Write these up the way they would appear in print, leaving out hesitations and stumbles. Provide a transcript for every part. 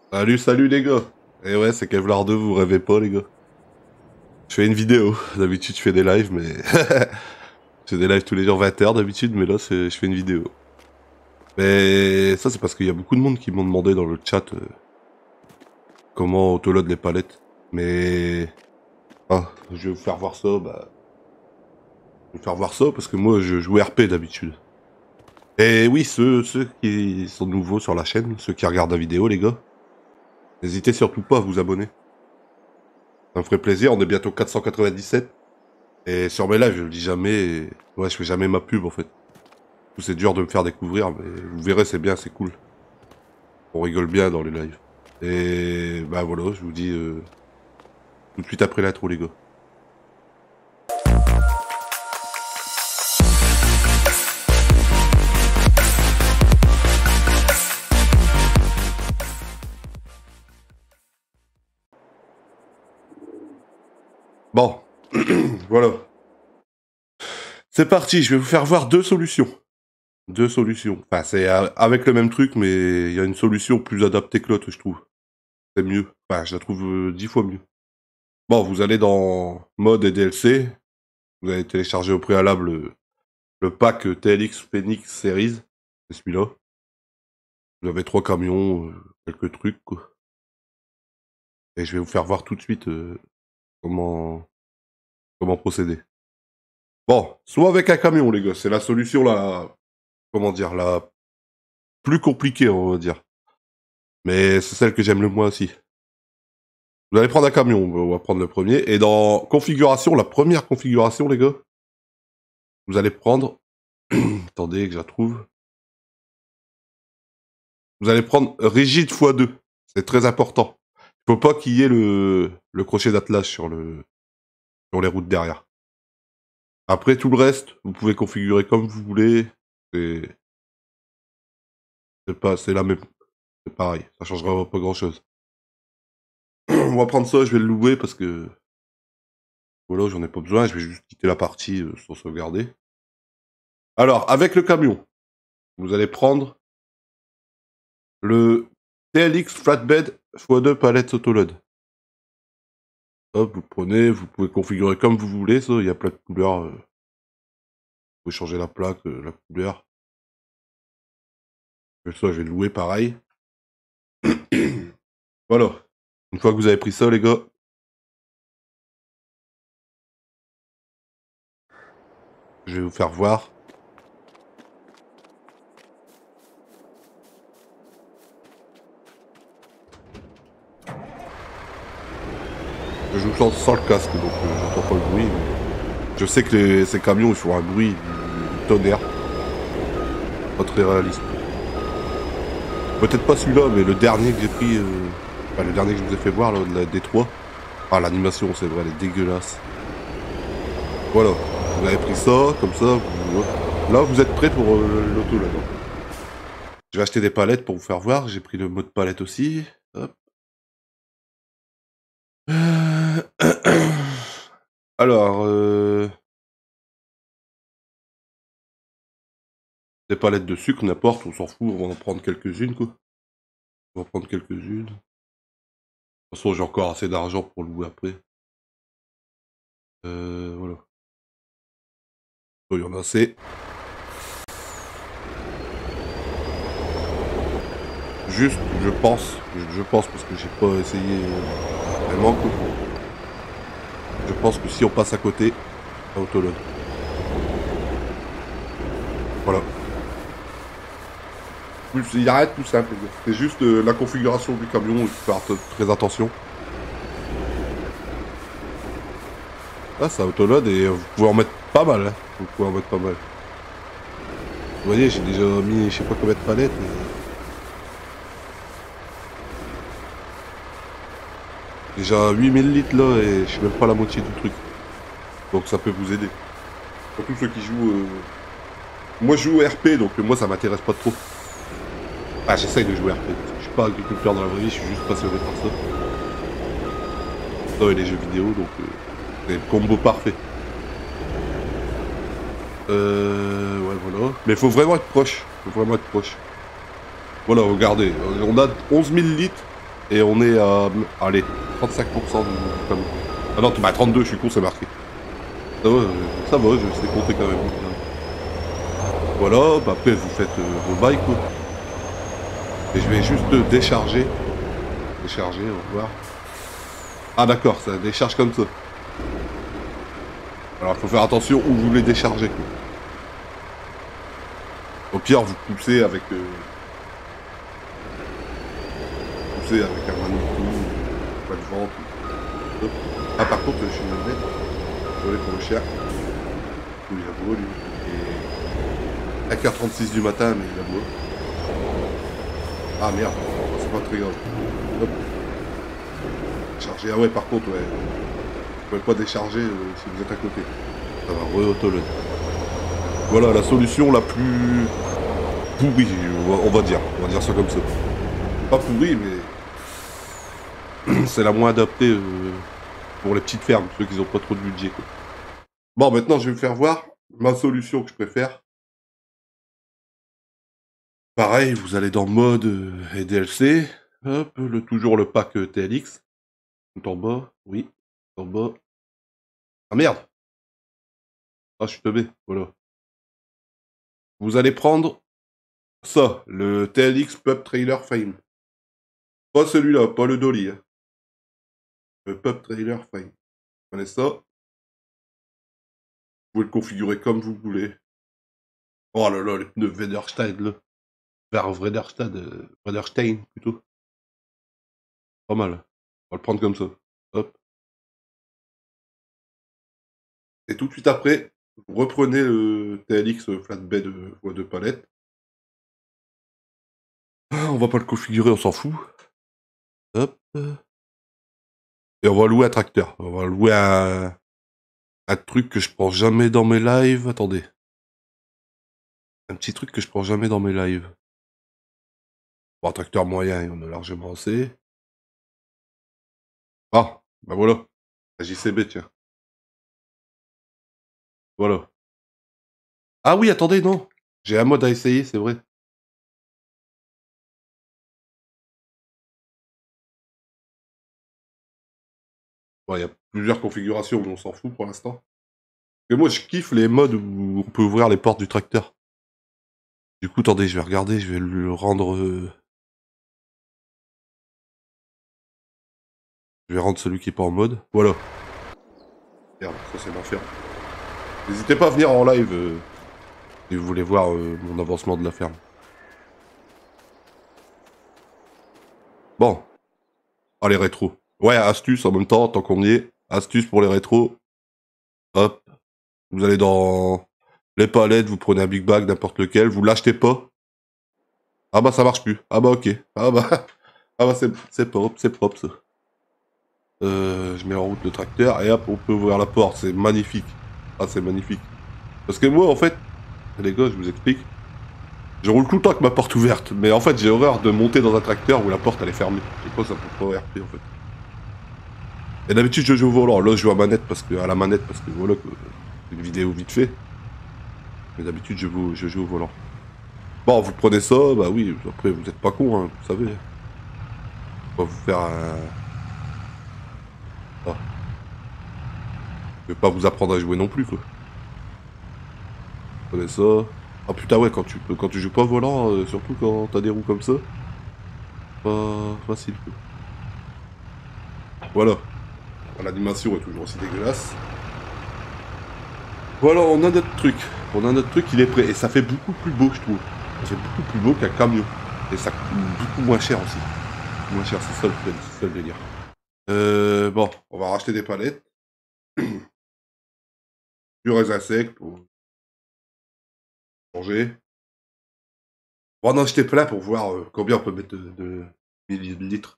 Salut, salut les gars. Eh ouais, c'est Kevlar 2, vous rêvez pas les gars. Je fais une vidéo. D'habitude, je fais des lives, mais... je fais des lives tous les jours 20h d'habitude, mais là, je fais une vidéo. Mais ça, c'est parce qu'il y a beaucoup de monde qui m'ont demandé dans le chat comment autoload les palettes. Mais... Ah, je vais vous faire voir ça, bah... Je vais vous faire voir ça parce que moi, je joue RP d'habitude. Et oui, ceux qui sont nouveaux sur la chaîne, ceux qui regardent la vidéo, les gars, n'hésitez surtout pas à vous abonner. Ça me ferait plaisir, on est bientôt 497. Et sur mes lives, je le dis jamais. Ouais, je fais jamais ma pub en fait. C'est dur de me faire découvrir, mais vous verrez, c'est bien, c'est cool. On rigole bien dans les lives. Et bah voilà, je vous dis tout de suite après l'intro, les gars. Bon, voilà. C'est parti, je vais vous faire voir deux solutions. Deux solutions. Enfin, c'est avec le même truc, mais il y a une solution plus adaptée que l'autre, je trouve. C'est mieux. Enfin, je la trouve 10 fois mieux. Bon, vous allez dans mode et DLC. Vous allez télécharger au préalable le pack TLX Phoenix Series. C'est celui-là. Vous avez 3 camions, quelques trucs, quoi. Et je vais vous faire voir tout de suite comment, comment procéder. Bon, soit avec un camion, les gars. C'est la solution la... Comment dire, la plus compliquée, on va dire. Mais c'est celle que j'aime le moins aussi. Vous allez prendre un camion, on va prendre le premier. Et dans configuration, la première configuration, les gars, vous allez prendre... Attendez que je la trouve. Vous allez prendre rigide x2. C'est très important. Il faut pas qu'il y ait le crochet d'attelage sur les routes derrière. Après, tout le reste, vous pouvez configurer comme vous voulez. C'est c'est la même. C'est pareil. Ça changera pas grand chose. On va prendre ça, je vais le louer parce que voilà, j'en ai pas besoin. Je vais juste quitter la partie sans sauvegarder. Alors, avec le camion, vous allez prendre le TLX Flatbed x2 palettes autoload. Hop, vous prenez, vous pouvez configurer comme vous voulez, ça, il y a plein de couleurs. Vous pouvez changer la plaque, la couleur. Et ça, je vais le louer pareil. Voilà. Une fois que vous avez pris ça, les gars, je vais vous faire voir. Je joue sans le casque, donc j'entends pas le bruit. Mais... Je sais que ces camions, ils font un bruit du tonnerre. Pas très réaliste. Peut-être pas celui-là, mais le dernier que j'ai pris... Enfin, le dernier que je vous ai fait voir, là, de la D3. Ah, l'animation, c'est vrai, elle est dégueulasse. Voilà. Vous avez pris ça, comme ça. Là, vous êtes prêts pour l'auto, là. Je vais acheter des palettes pour vous faire voir. J'ai pris le mode palette aussi. Hop. Alors, des palettes de sucre, n'importe, on s'en fout, on va en prendre quelques-unes, quoi. On va prendre quelques-unes. De toute façon, j'ai encore assez d'argent pour louer après. Voilà. Il y en a assez. Juste, je pense parce que j'ai pas essayé vraiment, quoi. Je pense que si on passe à côté, à autoload. Voilà. Il n'y a rien de tout simple. C'est juste la configuration du camion, il faut faire très attention. Là, ça autoload et vous pouvez en mettre pas mal. Hein. Vous pouvez en mettre pas mal. Vous voyez, j'ai déjà mis je sais pas combien de palettes. Déjà 8000 litres là et je suis même pas la moitié du truc. Donc ça peut vous aider. Surtout ceux qui jouent... Moi je joue RP donc moi ça m'intéresse pas trop. Ah j'essaye de jouer RP. Je suis pas agriculteur dans la vraie vie, je suis juste passionné par ça. Ça et les jeux vidéo donc c'est le combo parfait. Ouais voilà. Mais faut vraiment être proche. Faut vraiment être proche. Voilà, regardez. On a 11 000 litres. Et on est à, allez, 35% du camion. Ah non, bah 32, je suis con, c'est marqué. Ça va, je sais compter quand même. Voilà, bah après vous faites vos bails quoi. Et je vais juste décharger. Décharger, on va voir. Ah d'accord, ça décharge comme ça. Alors il faut faire attention où vous les déchargez quoi. Au pire, vous poussez avec un Manitou, pas de vente. Ah par contre, je suis bête. Désolé pour le chien. Il a beau lui. Et 5h36 du matin, mais il a beau. Ah merde, c'est pas très grave. Hop. Charger. Ah ouais, par contre, ouais. Vous pouvez pas décharger si vous êtes à côté. Ça va re-autoload. Voilà la solution la plus pourrie, on va dire. On va dire ça comme ça. Pas pourrie, mais c'est la moins adaptée pour les petites fermes, ceux qui n'ont pas trop de budget. Quoi. Bon, maintenant, je vais vous faire voir ma solution que je préfère. Pareil, vous allez dans mode et DLC. Hop, toujours le pack TLX. Tout en bas, oui, tout en bas. Ah merde! Ah, je suis tombé, voilà. Vous allez prendre ça, le TLX Pub Trailer Fame. Pas celui-là, pas le Dolly. Hein. Le Pub Trailer Fame. Vous prenez ça. Vous pouvez le configurer comme vous voulez. Oh là là, les pneus Vederstein, là. Vers Vederstein, plutôt. Pas mal. On va le prendre comme ça. Hop. Et tout de suite après, vous reprenez le TLX Flatbed x2 palettes. On va pas le configurer, on s'en fout. Hop. Et on va louer un tracteur. On va louer un truc que je prends jamais dans mes lives. Attendez. Un petit truc que je prends jamais dans mes lives. Bon, un tracteur moyen, on a largement assez. Ah, bah voilà. La JCB, tiens. Voilà. Ah oui, attendez, non. J'ai un mode à essayer, c'est vrai. Bon, il y a plusieurs configurations, mais on s'en fout pour l'instant. Mais moi, je kiffe les modes où on peut ouvrir les portes du tracteur. Du coup, attendez, je vais regarder, je vais le rendre... Je vais rendre celui qui est pas en mode. Voilà. Merde, ça c'est l'enfer. N'hésitez pas à venir en live si vous voulez voir mon avancement de la ferme. Bon. Ah, les rétros. Ouais, astuce en même temps, tant qu'on y est. Astuce pour les rétros. Hop. Vous allez dans les palettes, vous prenez un big bag, n'importe lequel, vous l'achetez pas. Ah bah ça marche plus. Ah bah ok. Ah bah, ah bah c'est propre ça. Je mets en route le tracteur et hop, on peut ouvrir la porte. C'est magnifique. Ah, c'est magnifique. Parce que moi, en fait, les gars, je vous explique. Je roule tout le temps avec ma porte ouverte. Mais en fait, j'ai horreur de monter dans un tracteur où la porte elle est fermée. Je sais pas, ça peut pas RP en fait. Et d'habitude, je joue au volant. Là, je joue à la manette parce que voilà, c'est une vidéo vite fait. Mais d'habitude, je joue au volant. Bon, vous prenez ça, bah oui, après, vous êtes pas con, hein, vous savez. On va vous faire un... Ah. Je vais pas vous apprendre à jouer non plus, quoi. Vous prenez ça. Ah putain, ouais, quand tu joues pas au volant, surtout quand t'as des roues comme ça, pas facile, quoi. Voilà. L'animation est toujours aussi dégueulasse. Voilà, on a notre truc. On a notre truc, il est prêt. Et ça fait beaucoup plus beau, je trouve. Ça fait beaucoup plus beau qu'un camion. Et ça coûte beaucoup moins cher aussi. Moins cher, c'est ça le délire. Bon, on va racheter des palettes. Du raisin sec pour manger. On va en acheter plein pour voir combien on peut mettre de millilitres.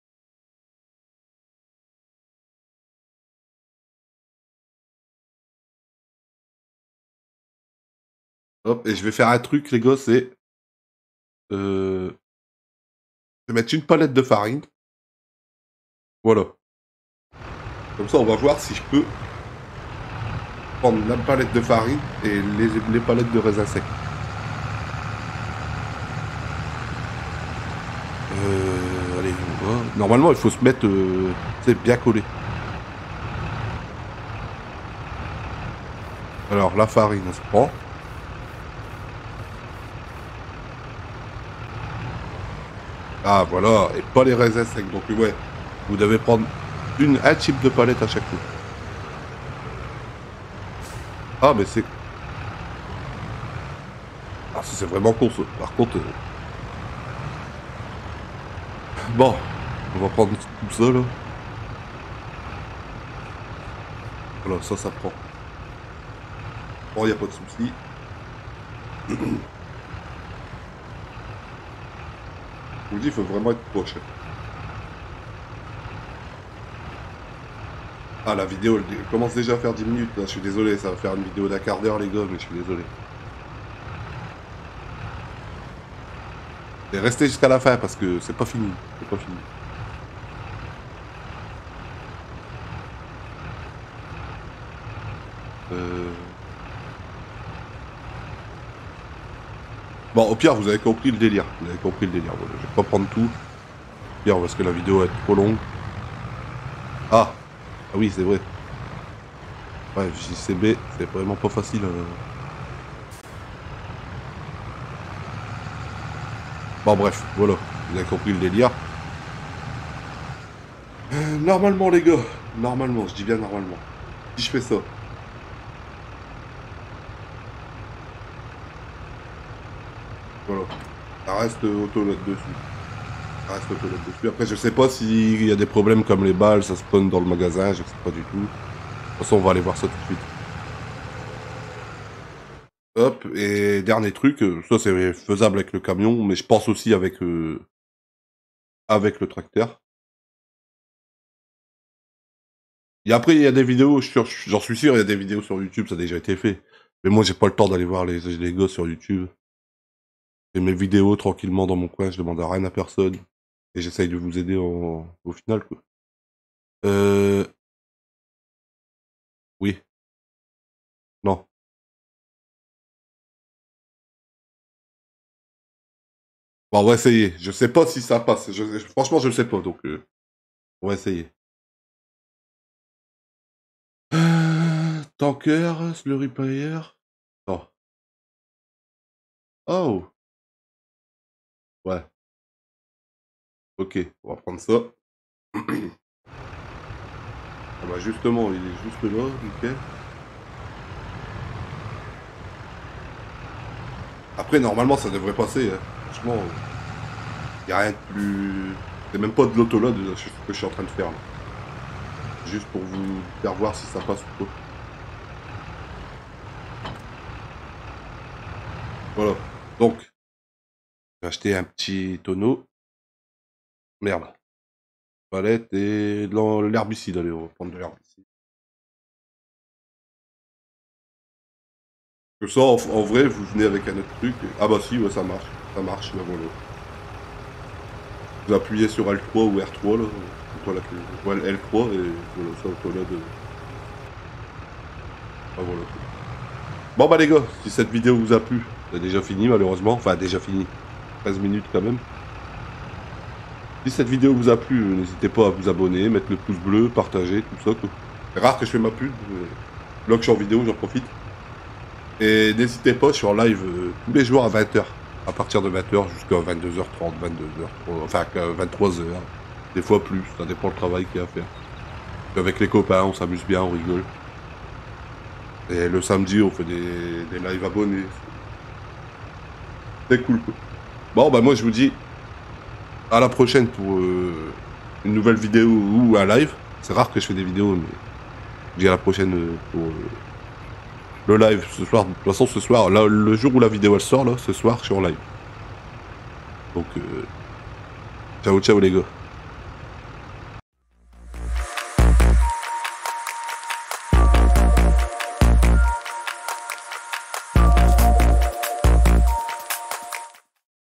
Hop, et je vais faire un truc, les gars, c'est... je vais mettre une palette de farine. Voilà. Comme ça, on va voir si je peux prendre la palette de farine et les palettes de raisin sec. Allez, Normalement, il faut se mettre, c'est bien collé. Alors, la farine, on se prend. Ah, voilà, et pas les raisins secs. Donc, ouais, vous devez prendre un type de palette à chaque fois. Ah, mais c'est... Ah, c'est vraiment con, ça. Par contre... Bon, on va prendre tout ça, là. Voilà, ça prend. Bon, y a pas de souci. Je vous dis, il faut vraiment être proche. Ah, la vidéo, elle commence déjà à faire 10 minutes, là. Je suis désolé, ça va faire une vidéo d'un quart d'heure, les gars, mais je suis désolé. Et restez jusqu'à la fin, parce que c'est pas fini. C'est pas fini. Bon, au pire, vous avez compris le délire. Vous avez compris le délire. Voilà, je vais pas prendre tout. Au pire, parce que la vidéo va être trop longue. Ah, ah oui, c'est vrai. Ouais, JCB, c'est vraiment pas facile. Bon, bref, voilà. Vous avez compris le délire. Normalement, les gars. Normalement, je dis bien normalement. Si je fais ça. Voilà. Ça reste autoload dessus. Ça reste autoload dessus. Après, je sais pas s'il y a des problèmes comme les balles, ça spawn dans le magasin, je sais pas du tout. De toute façon, on va aller voir ça tout de suite. Hop, et dernier truc, ça c'est faisable avec le camion, mais je pense aussi avec le tracteur. Et après, il y a des vidéos, j'en suis sûr, il y a des vidéos sur YouTube, ça a déjà été fait. Mais moi, j'ai pas le temps d'aller voir les gars sur YouTube. J'ai mes vidéos tranquillement dans mon coin, je demande à rien à personne. Et j'essaye de vous aider au final, quoi. Oui. Non. Bon, on va essayer. Je sais pas si ça passe. Franchement, je le sais pas, donc on va essayer. Tanker, Slurry Player. Oh. Oh. Ouais. Ok, on va prendre ça. Ah bah justement, il est juste là, nickel. Après, normalement, ça devrait passer. Hein. Franchement, il a rien de plus... C'est même pas de l'autoload ce que je suis en train de faire. Là. Juste pour vous faire voir si ça passe ou pas. Voilà. Donc, j'ai acheté un petit tonneau. Merde. Palette et de l'herbicide. Allez, on va prendre de l'herbicide. Que ça, en vrai, vous venez avec un autre truc. Ah bah si, ouais, ça marche. Ça marche, là, voilà. Vous appuyez sur L3 ou R3, là. Ouais, L3 et voilà, ça, voilà de... Ah voilà. Bon bah les gars, si cette vidéo vous a plu, c'est déjà fini malheureusement. Enfin, déjà fini. 13 minutes quand même. Si cette vidéo vous a plu, n'hésitez pas à vous abonner, mettre le pouce bleu, partager, tout ça. Quoi. C'est rare que je fais ma pub. Là que je suis en vidéo, j'en profite. Et n'hésitez pas, je suis en live tous les jours à 20h. À partir de 20h jusqu'à 22h30, 22h, enfin 23h. Des fois plus, ça dépend le travail qu'il y a à faire. Avec les copains, on s'amuse bien, on rigole. Et le samedi, on fait des lives abonnés. C'est cool, quoi. Bon, bah moi, je vous dis à la prochaine pour une nouvelle vidéo ou un live. C'est rare que je fais des vidéos, mais je dis à la prochaine pour le live ce soir. De toute façon, ce soir, là, le jour où la vidéo elle sort, là, ce soir, je suis en live. Donc, ciao, ciao les gars.